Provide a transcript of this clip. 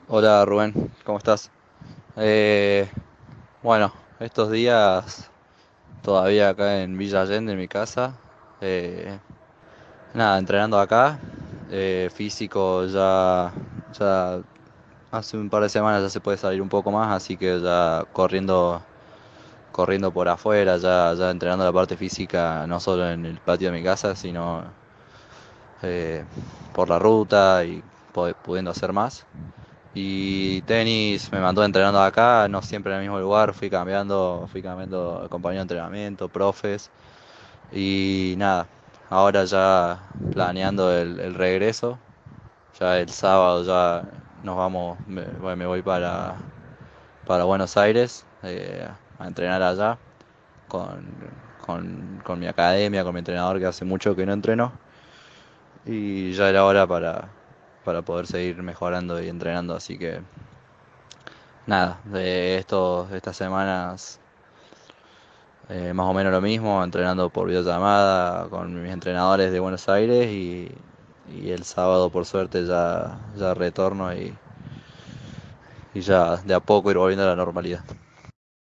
Hola Rubén, ¿cómo estás? Eh, bueno, estos días todavía acá en Villa Allende, en mi casa. eh, Nada, entrenando acá. Físico ya hace un par de semanas ya se puede salir un poco más, así que ya corriendo por afuera, ya entrenando la parte física, no solo en el patio de mi casa, sino eh, por la ruta y pudiendo hacer más. Y tenis me mandó entrenando acá, no siempre en el mismo lugar, fui cambiando compañero de entrenamiento, profes y nada, ahora ya planeando el regreso, ya el sábado ya nos vamos, bueno, me voy para Buenos Aires a entrenar allá con, con mi academia, con mi entrenador que hace mucho que no entreno y ya era hora para poder seguir mejorando y entrenando, así que... Nada, estas semanas más o menos lo mismo, entrenando por videollamada con mis entrenadores de Buenos Aires y el sábado por suerte ya retorno y ya de a poco ir volviendo a la normalidad.